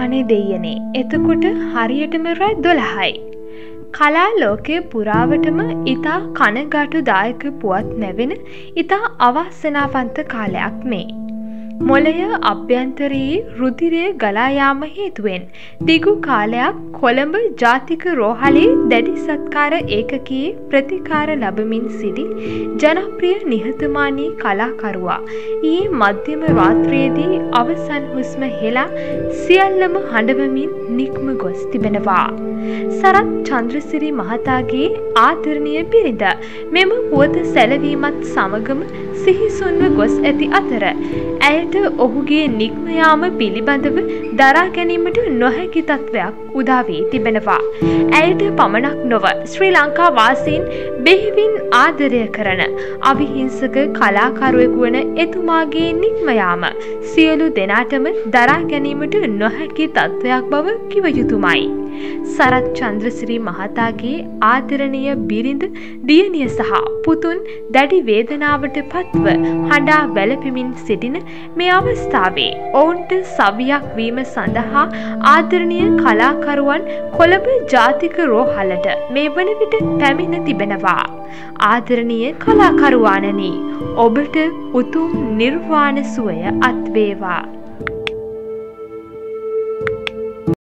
අනේ දෙයනේ එතකොට හරියටම රැ 12යි. කලා ලෝකයේ පුරාවටම ඊතා කනගාටුදායක පුවත් නැවෙන ඊතා අවාසනාවන්ත කාලයක් මේ. මොළය අභ්‍යන්තරයේ රුධිරය ගලා යාම හේතුවෙන් දිගු කාලයක් කොළඹ ජාතික රෝහලේ දැඩි සත්කාර ඒකකයේ ප්‍රතිකාර ලැබමින් සිටි ජනප්‍රිය නිහතමානී කලාකරුවා ඊයේ මධ්‍යම රාත්‍රියේදී අවසන් හුස්ම හෙලා සියල්ලම හඬවමින් නික්ම ගොස් තිබෙනවා. සරත් චන්ද්‍රසිරි මහතාගේ ආදරණීය බිරිඳ මෙම පුවත සැලවීමත් සමගම සිහිසුන්ව ගොස් ඇති අතර ඇයට ඔහුගේ නික්ම යාම පිළිබඳව දරා ගැනීමට නොහැකි තත්වයක් උදා වී තිබෙනවා. ඇයට පමණක් නොව ශ්‍රී ලංකා වාසීන් බෙහෙවින් ආදරය කරන අවිහිංසක කලාකරුවෙකු වන එතුමාගේ නික්ම යාම සියලු දෙනාටම දරා ගැනීමට නොහැකි තත්වයක් බව කිව යුතුමයි. සරත් චන්ද්‍රසිරි මහතාගේ ආදරණීය බිරිඳ දියණිය සහ පුතුන් දැඩි වේදනාවට පත්ව හඬා වැළපෙමින් සිටින මේ අවස්ථාවේ ඔවුන්ට සවියක් වීම සඳහා ආදරණීය කලාකරුවන් කොළඹ ජාතික රෝහලට මේ වන විට පැමිණ තිබෙනවා. ආදරණීය කලාකරුවාණනි, ඔබට උතුම් නිර්වාණ සුවය අත් වේවා.